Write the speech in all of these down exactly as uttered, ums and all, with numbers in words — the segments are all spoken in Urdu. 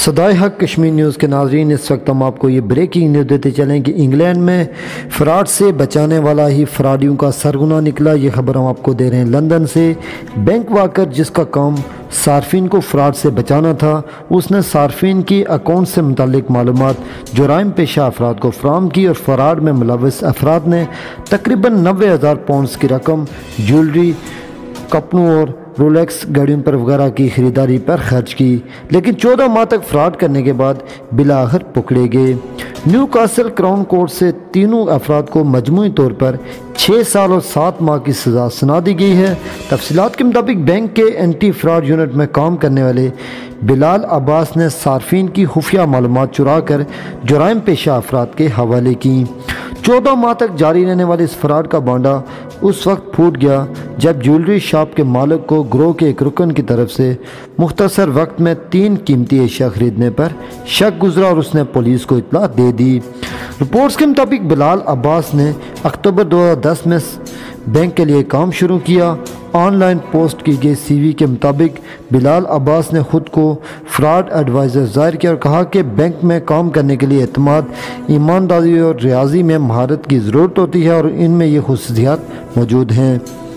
صدائے حق کشمیر نیوز کے ناظرین، اس وقت ہم آپ کو یہ بریکنگ نیوز دیتے چلیں کہ انگلینڈ میں فراڈ سے بچانے والا ہی فراڈیوں کا سرغنہ نکلا۔ یہ خبر ہم آپ کو دے رہے ہیں لندن سے۔ بینک واکر جس کا کام صارفین کو فراڈ سے بچانا تھا، اس نے صارفین کی اکاؤنٹ سے متعلق معلومات جرائم پیشہ افراد کو فراہم کی اور فراڈ میں ملوث افراد نے تقریباً نوے ہزار پاؤنڈز کی رقم جیولری، کپڑوں اور رولیکس گاڑیوں پر وغیرہ کی خریداری پر خرچ کی، لیکن چودہ ماہ تک فراڈ کرنے کے بعد بالآخر پکڑے گئے۔ نیو کاسل کراؤن کورٹ سے تینوں افراد کو مجموعی طور پر چھ سال اور سات ماہ کی سزا سنا دی گئی ہے۔ تفصیلات کے مطابق بینک کے اینٹی فراڈ یونٹ میں کام کرنے والے بلال عباس نے صارفین کی خفیہ معلومات چرا کر جرائم پیشہ افراد کے حوالے کی۔ چودہ ماہ تک جاری رہنے والے اس فراڈ کا بانڈا اس وقت پھوٹ گیا جب جیولری شاپ کے مالک کو گروہ کے ایک رکن کی طرف سے مختصر وقت میں تین قیمتی اشیاء خریدنے پر شک گزرا اور اس نے پولیس کو اطلاع دے دی۔ رپورٹس کے مطابق بلال عباس نے اکتوبر دو ہزار دس میں بینک کے لیے کام شروع کیا۔ آن لائن پوسٹ کی گئی سی وی کے مطابق بلال عباس نے خود کو فراڈ ایڈوائزر ظاہر کیا اور کہا کہ بینک میں کام کرنے کے لیے اعتماد، ایمانداری اور ریاضی میں مہارت کی ضرورت ہوتی ہے اور ان میں یہ خصوصیات موجود ہیں۔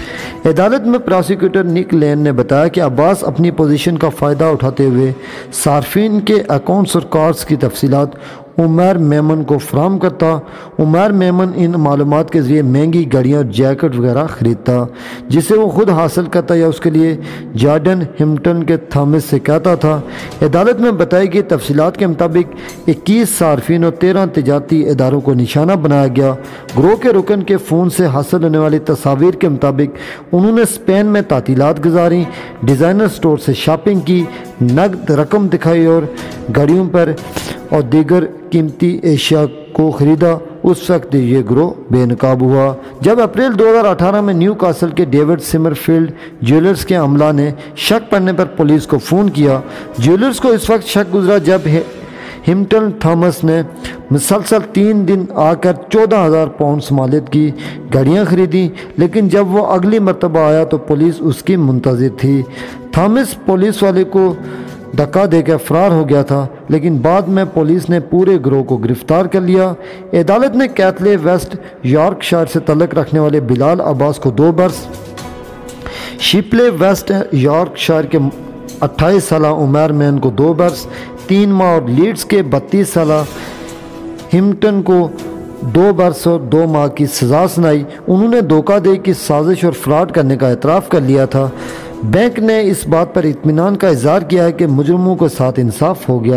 عدالت میں پراسیکیوٹر نک لین نے بتایا کہ عباس اپنی پوزیشن کا فائدہ اٹھاتے ہوئے صارفین کے اکاؤنٹس اور کارڈز کی تفصیلات عمیر میمن کو فراہم کرتا۔ عمیر میمن ان معلومات کے ذریعے مہنگی گاڑیاں اور جیکٹ وغیرہ خریدتا، جسے وہ خود حاصل کرتا یا اس کے لیے جارڈن ہمپٹن کے تھامس سے کہتا تھا۔ عدالت میں بتائی گئی تفصیلات کے مطابق اکیس صارفین اور تیرہ تجارتی اداروں کو نشانہ بنایا گیا۔ گروہ کے رکن کے فون سے حاصل ہونے والی تصاویر کے مطابق انہوں نے اسپین میں تعطیلات گزاری، ڈیزائنر سٹور سے شاپنگ کی، نقد رقم دکھائی اور گاڑیوں پر اور دیگر قیمتی اشیاء کو خریدا۔ اس وقت یہ گروہ بے نقاب ہوا جب اپریل دو ہزار اٹھارہ میں نیو کاسل کے ڈیوڈ سمر فیلڈ جیولرز کے عملہ نے شک پڑنے پر پولیس کو فون کیا۔ جیولرز کو اس وقت شک گزرا جب ہمپٹن تھامس نے مسلسل تین دن آ کر چودہ ہزار پاؤنڈز مالیت کی گاڑیاں خریدیں، لیکن جب وہ اگلی مرتبہ آیا تو پولیس اس کی منتظر تھی۔ تھامس پولیس والے کو دھکا دے کر فرار ہو گیا تھا، لیکن بعد میں پولیس نے پورے گروہ کو گرفتار کر لیا۔ عدالت نے کیتھلے ویسٹ یارک شائر سے تعلق رکھنے والے بلال عباس کو دو برس، شپلے ویسٹ یارک شائر کے اٹھائیس سالہ عمیر مین کو دو برس، تین ماہ اور لیڈز کے بتیس سالہ ہمپٹن کو دو برس اور دو ماہ کی سزا سنائی۔ انہوں نے دھوکہ دہی کی سازش اور فراڈ کرنے کا اعتراف کر لیا تھا۔ بینک نے اس بات پر اطمینان کا اظہار کیا ہے کہ مجرموں کے ساتھ انصاف ہو گیا۔